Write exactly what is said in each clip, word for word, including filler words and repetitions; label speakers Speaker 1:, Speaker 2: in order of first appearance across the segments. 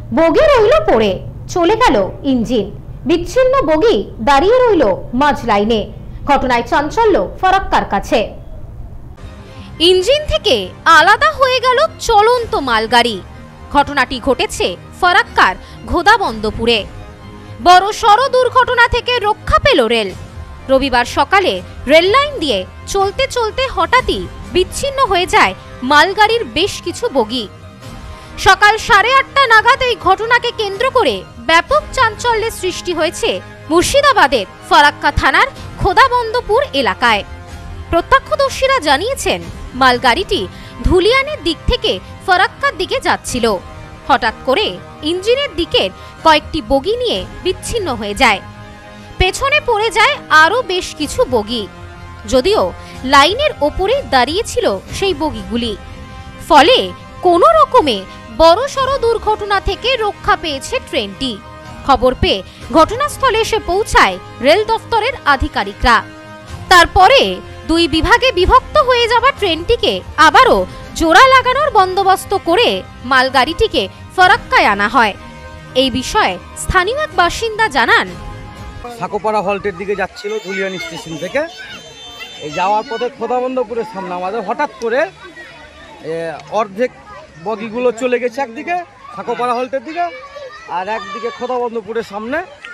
Speaker 1: বগি রইল পড়ে, চলে গেল ইঞ্জিন। বিচ্ছিন্ন বগি দাঁড়িয়ে রইল মাঝ লাইনে। ঘটনায় চাঞ্চল্য ফরাক্কার কাছে। ইঞ্জিন থেকে আলাদা হয়ে গেল চলন্ত মালগাড়ি। ঘটনাটি ঘটেছে ফরাক্কার ঘোদাবন্দপুরে। বড় সড় দুর্ঘটনা থেকে রক্ষা পেল রেল। রবিবার সকালে রেল লাইন দিয়ে চলতে চলতে হঠাৎই বিচ্ছিন্ন হয়ে যায় মালগাড়ির বেশ কিছু বগি। সকাল সাড়ে আটটা নাগাদ এই ঘটনাকে কেন্দ্র করে ব্যাপক চাঞ্চল্যের সৃষ্টি হয়েছে মুর্শিদাবাদের ফরাক্কা থানার ঘোদাবন্দপুর এলাকায়। প্রত্যক্ষদর্শীরা জানিয়েছেন, মালগাড়িটি ধুলিয়ানের দিক থেকে ফরাক্কার দিকে যাচ্ছিল। হঠাৎ করে ইঞ্জিনের দিকের কয়েকটি বগি নিয়ে বিচ্ছিন্ন হয়ে যায়। পেছনে পড়ে যায় আরও বেশ কিছু বগি, যদিও লাইনের ওপরে দাঁড়িয়েছিল সেই বগিগুলি। ফলে কোনো রকমে বড়সড় দুর্ঘটনা থেকে রক্ষা পেয়েছে ট্রেনটি। খবর পেয়ে ঘটনাস্থলে এসে পৌঁছায় রেল দফতরের আধিকারিকরা। তারপরে দুই বিভাগে বিভক্ত হয়ে যাওয়া ট্রেনটিকে আবারও জোড়া লাগানোর বন্দোবস্ত করে মালগাড়িটিকে ফরাক্কায় আনা হয়। এই বিষয়ে স্থানীয় এক বাসিন্দা জানান,
Speaker 2: সাকোপাড়া হল্টের দিকে যাচ্ছিল ধুলিয়ান স্টেশন থেকে। এই যাওয়ার পথে ঘোদাবন্দপুরের সামনে আমাদের হঠাৎ করে অর্ধেক বগিগুলো চলে গেছে একদিকে সাকোপাড়া হল্টের দিকে, আর একদিকে ঘোদাবন্দপুরের সামনে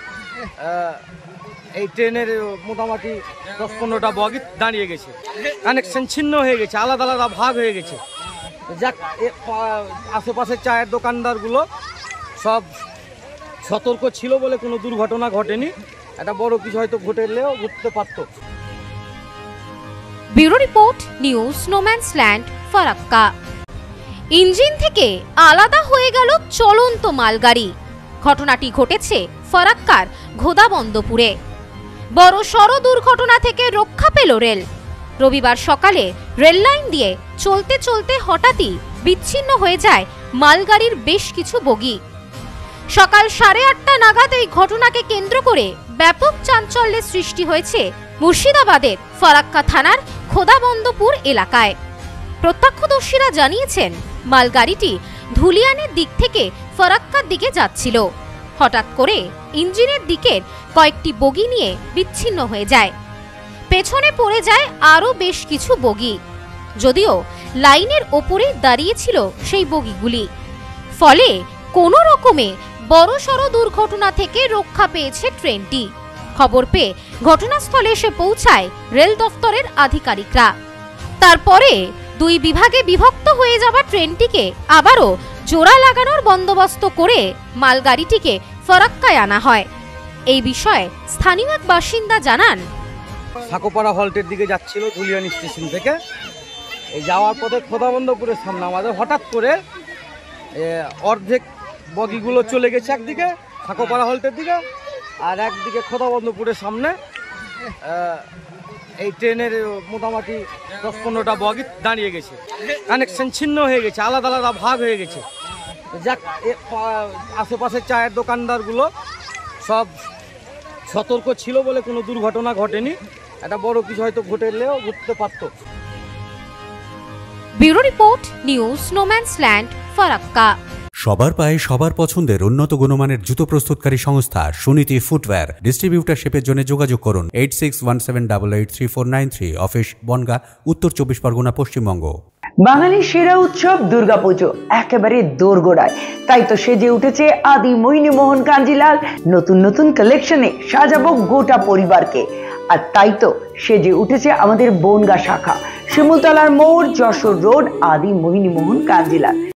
Speaker 2: এই ট্রেনের মোটামুটি দশ পনেরোটা বগি দাঁড়িয়ে গেছে। কানেকশন ছিন্ন হয়ে গেছে, আলাদা আলাদা ভাগ হয়ে গেছে। যাক, আশেপাশের চায়ের দোকানদারগুলো সব সতর্ক ছিল বলে কোনো দুর্ঘটনা ঘটেনি। একটা বড় কিছু হয়তো ঘটেলেও ঘটতে পারত।
Speaker 1: Bureau report, news no man's land, Farakka. Engine থেকে আলাদা হয়ে গেল চলন্ত মালগাড়ি। ঘটনাটি ঘটেছে ফরাক্কার ঘোদাবন্দপুরে। বড় সড় দুর্ঘটনা থেকে রক্ষা পেল রেল। রবিবার সকালে রেল লাইন দিয়ে চলতে চলতে হঠাৎই বিচ্ছিন্ন হয়ে যায় মালগাড়ির বেশ কিছু বগি। সকাল সাড়ে আটটা নাগাদ এই ঘটনাকে কেন্দ্র করে ব্যাপক চাঞ্চল্যের সৃষ্টি হয়েছে মুর্শিদাবাদের ফরাক্কা থানার ঘোদাবন্দপুর এলাকায়। প্রত্যক্ষদর্শীরা জানিয়েছেন, মালগাড়িটি ধুলিয়ানের দিক থেকে ফরাক্কার দিকে যাচ্ছিল। হঠাৎ করে ইঞ্জিনের দিকের কয়েকটি বগি নিয়ে বিচ্ছিন্ন হয়ে যায়। পেছনে পড়ে যায় আরও বেশ কিছু বগি, যদিও লাইনের ওপরে দাঁড়িয়েছিল সেই বগিগুলি। ফলে কোনো রকমে বড়সড় দুর্ঘটনা থেকে রক্ষা পেয়েছে ট্রেনটি। খবর পেয়ে ঘটনাস্থলে এসে পৌঁছায় রেল দফতরের আধিকারিকরা। তারপরে দুই বিভাগে বিভক্ত হয়ে যাওয়া ট্রেনটিকে আবারও জোড়া লাগানোর বন্দোবস্ত করে মালগাড়িটিকে ফরাক্কায় আনা হয়। এই বিষয়ে স্থানীয় এক বাসিন্দা জানান,
Speaker 2: সাকোপাড়া হল্টের দিকে যাচ্ছিল ধুলিয়ান স্টেশন থেকে। এই যাওয়ার পথে ঘোদাবন্দপুরের সামনে আমাদের হঠাৎ করে অর্ধেক বগিগুলো চলে গেছে একদিকে সাকোপাড়া হল্টের দিকে, আর একদিকে ঘোদাবন্দপুরের সামনে এই ট্রেনের মোটামুটি দশ পনেরোটা বগি দাঁড়িয়ে গেছে। কানেকশন ছিন্ন হয়ে গেছে, আলাদা আলাদা ভাগ হয়ে গেছে। যাক, আশেপাশের চায়ের দোকানদারগুলো সব সতর্ক ছিল বলে কোনো দুর্ঘটনা ঘটেনি। একটা বড় কিছু হয়তো ঘটেলেও ঘটতে পারত।
Speaker 1: Bureau report, news no man's land, Farakka.
Speaker 3: সবার পায়ে সবার পছন্দের উন্নত গুণমানের জুতো প্রস্তুতকারী সংস্থা সুনীতি ফুটওয়্যার। ডিস্ট্রিবিউটারশিপের জন্য যোগাযোগ করুন eight six one seven double eight three four nine three. Office Bongaon, উত্তর চব্বিশ পরগনা, পশ্চিমবঙ্গ।
Speaker 4: বাঙালির সেরা উৎসব দুর্গাপুজো একেবারে দোরগোড়ায়, তাই তো সেজে উঠেছে আদি মোহিনী মোহন কাঞ্জিলাল। নতুন নতুন কালেকশনে সাজাবো গোটা পরিবারকে। আর তাই তো সেজে উঠেছে আমাদের বনগাঁ শাখা, শিমুলতলার মোড়, যশোর রোড, আদি মোহিনী মোহন কাঞ্জিলাল।